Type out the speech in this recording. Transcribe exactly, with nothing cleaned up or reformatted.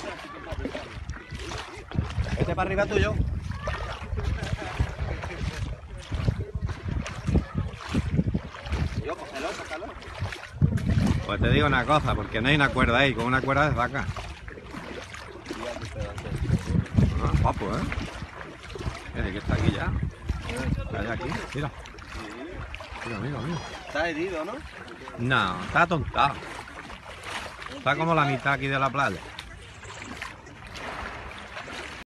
Este para arriba tuyo. Yo, cógelo, cógelo. Pues te digo una cosa, porque no hay una cuerda ahí, con una cuerda de vaca. Ah, guapo, ¿eh? Mira, que está aquí ya. Está aquí, mira. Mira, mira, mira. Está herido, ¿no? No, está atontado. Está como la mitad aquí de la playa.